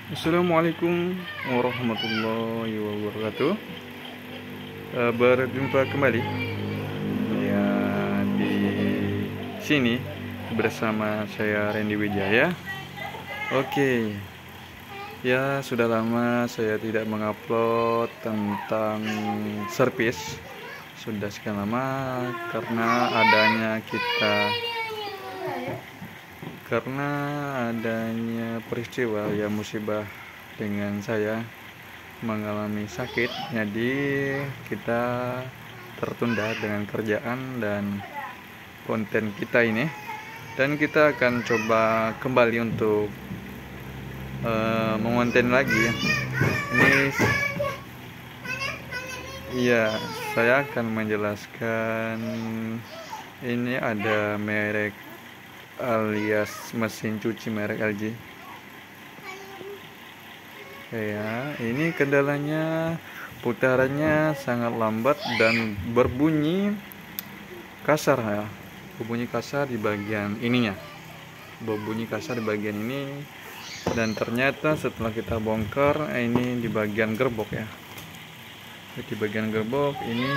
Assalamualaikum warahmatullahi wabarakatuh. Berjumpa kembali ya di sini bersama saya Randy Wijaya. Oke, ya sudah lama saya tidak mengupload tentang servis. Sudah sekian lama karena adanya peristiwa ya musibah dengan saya mengalami sakit, jadi kita tertunda dengan kerjaan dan konten kita ini, dan kita akan coba kembali untuk mengonten lagi. Ini ya, saya akan menjelaskan. Ini ada merek alias mesin cuci merek LG. Ya, ini kendalanya putarannya sangat lambat dan berbunyi kasar ya. Berbunyi kasar di bagian ininya. Berbunyi kasar di bagian ini, dan ternyata setelah kita bongkar ini di bagian gerbok ya. Di bagian gerbok ini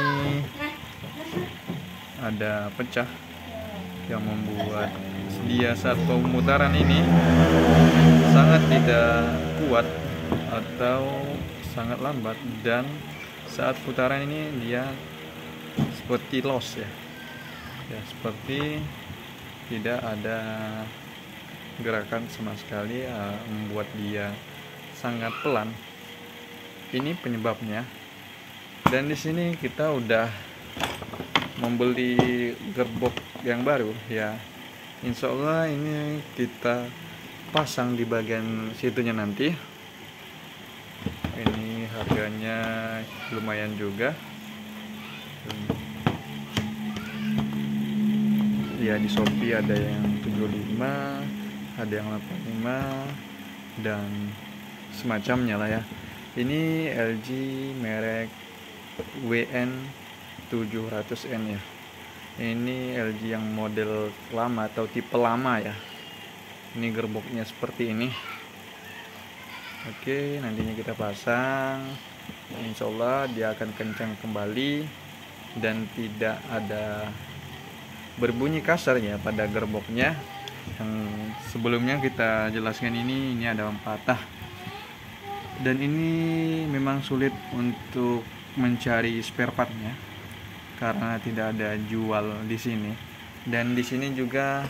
ada pecah yang membuat dia saat pemutaran ini sangat tidak kuat atau sangat lambat, dan saat putaran ini dia seperti loss ya, seperti tidak ada gerakan sama sekali, membuat dia sangat pelan. Ini penyebabnya. Dan di sini kita udah membeli gerbok yang baru ya. Insya Allah ini kita pasang di bagian situnya nanti. Ini harganya lumayan juga ya. Di Shopee ada yang 75, ada yang 85 dan semacamnya lah ya. Ini LG merek WN700N ya. Ini LG yang model lama atau tipe lama ya. Ini gerboknya seperti ini. Oke, nantinya kita pasang. Insya Allah dia akan kencang kembali dan tidak ada berbunyi kasar ya pada gerboknya. Yang sebelumnya kita jelaskan ini ada patah. Dan ini memang sulit untuk mencari spare partnya karena tidak ada jual di sini. Dan di sini juga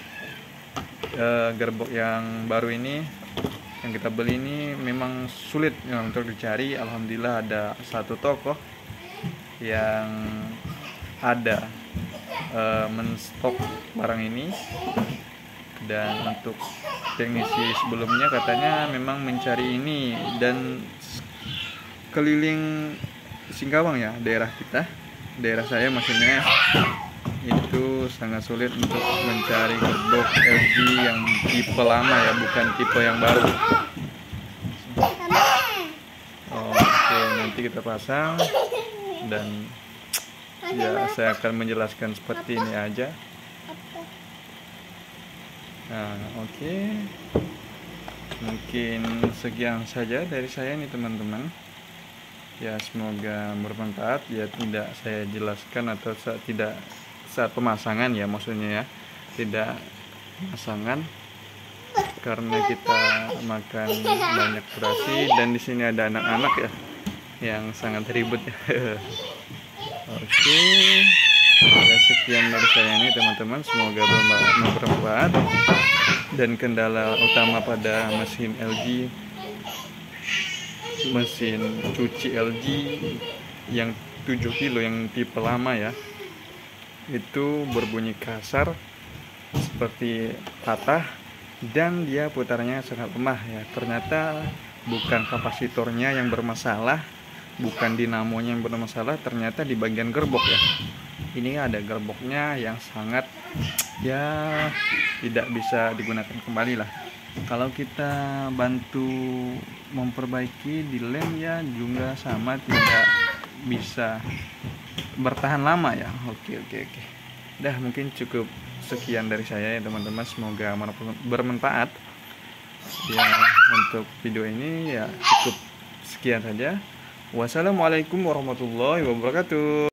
gerbok yang baru ini yang kita beli ini memang sulit ya, untuk dicari. Alhamdulillah ada satu toko yang ada menstok barang ini, dan untuk teknisi sebelumnya katanya memang mencari ini dan keliling Singkawang ya, daerah saya maksudnya, itu sangat sulit untuk mencari gerbok LG yang tipe lama ya, bukan tipe yang baru. Oke, nanti kita pasang dan ya saya akan menjelaskan seperti ini aja. Nah, oke. Mungkin sekian saja dari saya nih teman-teman. Ya, semoga bermanfaat. Ya, tidak saya jelaskan atau saat pemasangan ya, maksudnya ya, tidak pemasangan karena kita makan banyak durasi, dan di sini ada anak-anak ya yang sangat ribet ya. Oke. Ya, sekian dari saya ini teman-teman, semoga bermanfaat. Dan kendala utama pada mesin LG, mesin cuci LG yang 7 kilo yang tipe lama ya, itu berbunyi kasar seperti patah, dan dia putarannya sangat lemah ya. Ternyata bukan kapasitornya yang bermasalah, bukan dinamonya yang bermasalah, ternyata di bagian gerbok ya. Ini ada gerboknya yang sangat ya tidak bisa digunakan kembali lah. Kalau kita bantu memperbaiki di lem ya juga sama, tidak bisa bertahan lama ya. Oke. Dah, mungkin cukup sekian dari saya ya teman-teman, semoga bermanfaat. Ya, untuk video ini ya cukup sekian saja. Wassalamualaikum warahmatullahi wabarakatuh.